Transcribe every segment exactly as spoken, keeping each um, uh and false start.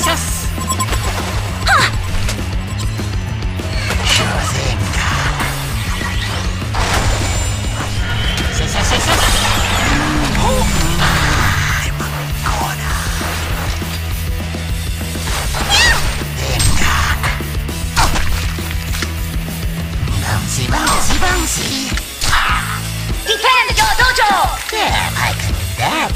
Jesus! Huh. Sure thing. Yes, yes, yes, yes. Oh. I'm gonna. Bouncy, bouncy, bouncy. Defend your dojo! Yeah, I can do that.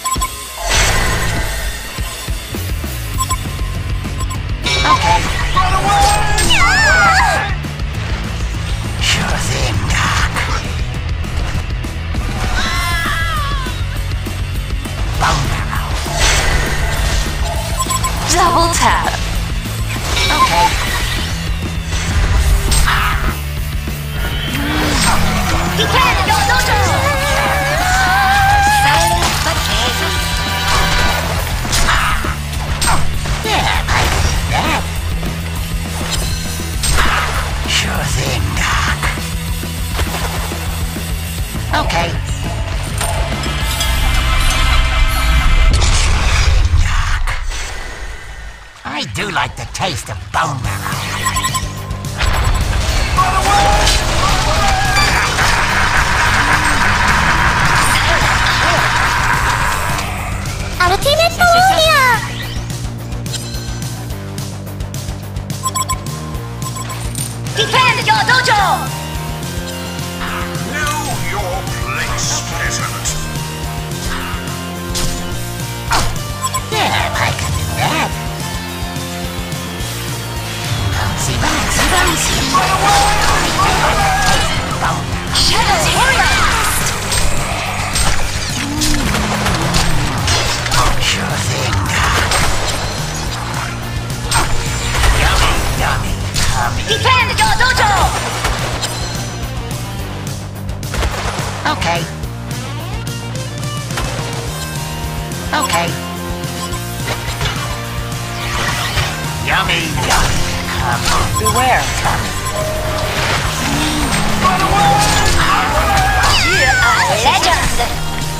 Okay. Run away! Yeah! Sure thing, Doc. Bone marrow. Double tap. Okay. Defend your dojo! Silent but careful. Yeah, I can do that. Sure thing, Doc. Okay. Doc. I do like the taste of bone marrow. Run away! Ultimate Warrior! Defend your dojo! Know your place, peasant. Yeah, I can do that. Bouncy, bouncy, bouncy. Shadow's Warrior! Sure thing, Doc. Yummy, yummy, yummy. Defend your dojo! Okay. Okay. Yummy, yummy. Come on. Beware. Come. You're a legend!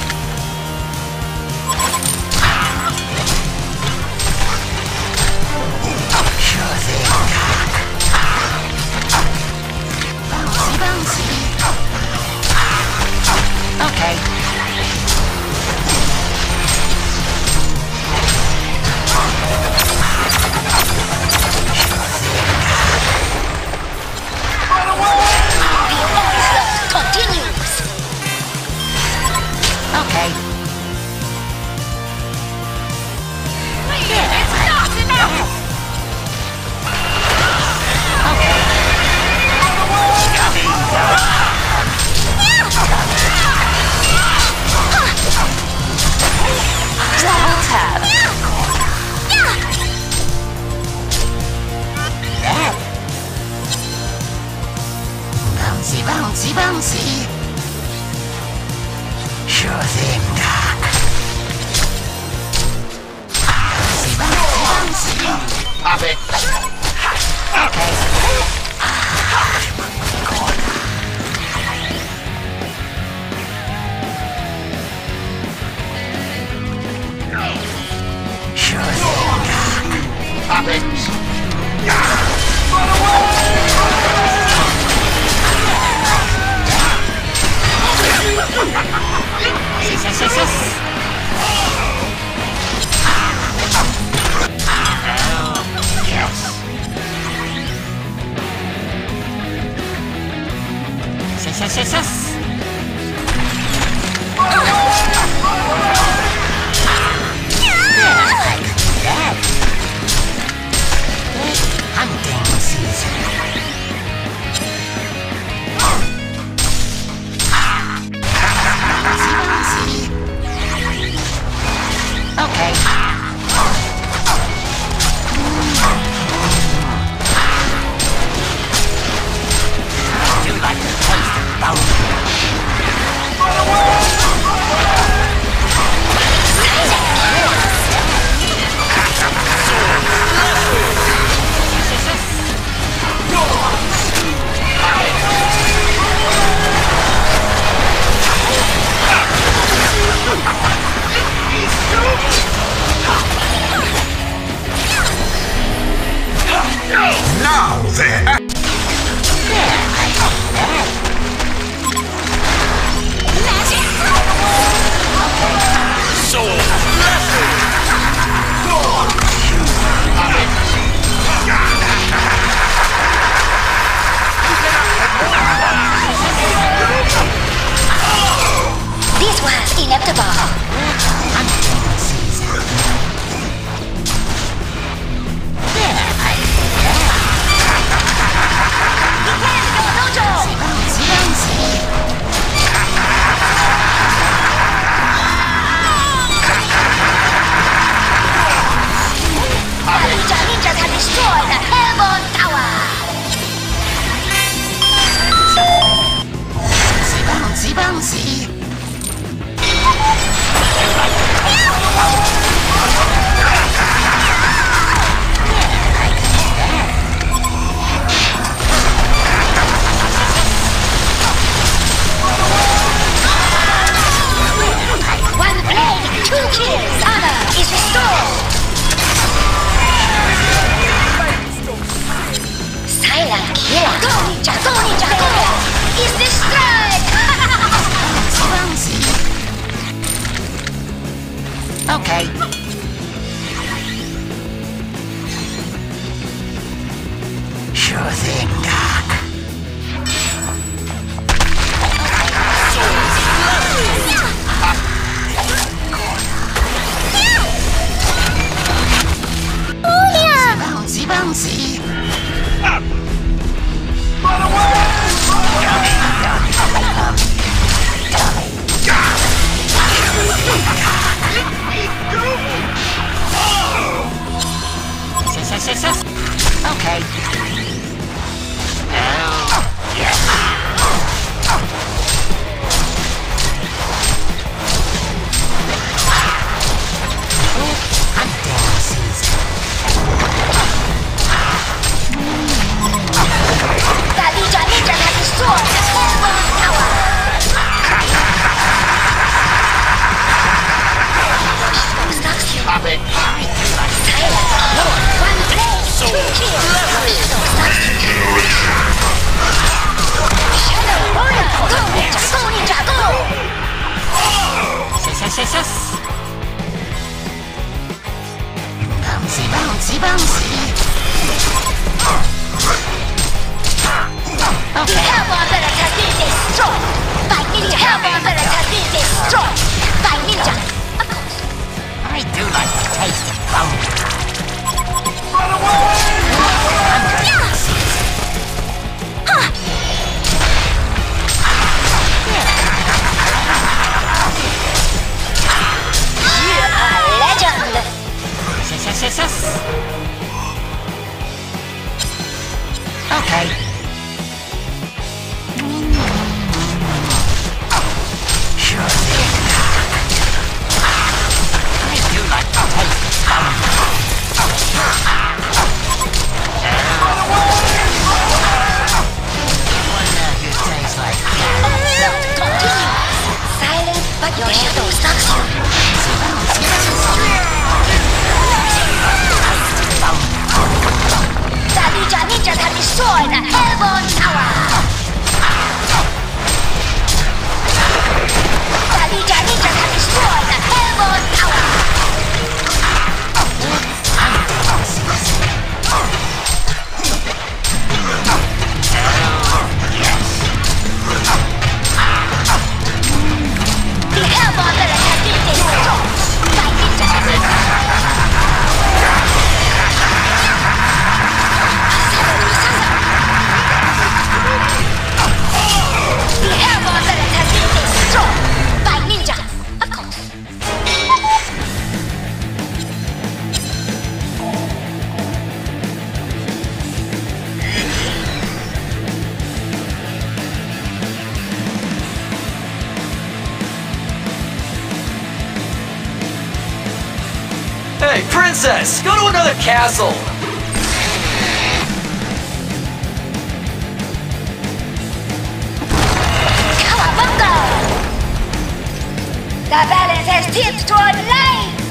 Sure thing, Doc. Bouncy, bouncy. Okay. The onslaught continues! Okay. Sure thing, Doc. Bouncy, bouncy. Run away! Yes, yes, yes, yes. Okay. Oh, yes. I'm down, Susan. That ninja ninja has destroyed the Caldavar tower. Stop it. Silence. One place, two kills. Shadow warrior. Go ninja, go ninja, go. Yes, yes, yes, yes. Bouncy, bouncy, bouncy. The Caldavar village has been destroyed by ninja. Caldavar village has been destroyed by ninja. Of course. I do like the taste of bone. Run away! You are a legend. Yes, yes, yes, yes. Okay. Sure thing. I do like the taste of bone. Wonder who tastes like Not continuous. Silent, but your shadow stalks you. The ninja ninjas have destroyed the Caldavar tower. The ninja ninjas have destroyed the Caldavar tower. The Caldavar village has been destroyed by ninja. The Caldavar village has been destroyed by ninja. Of course. Hey, princess! Go to another castle! Cowabunga! The balance has tipped toward light!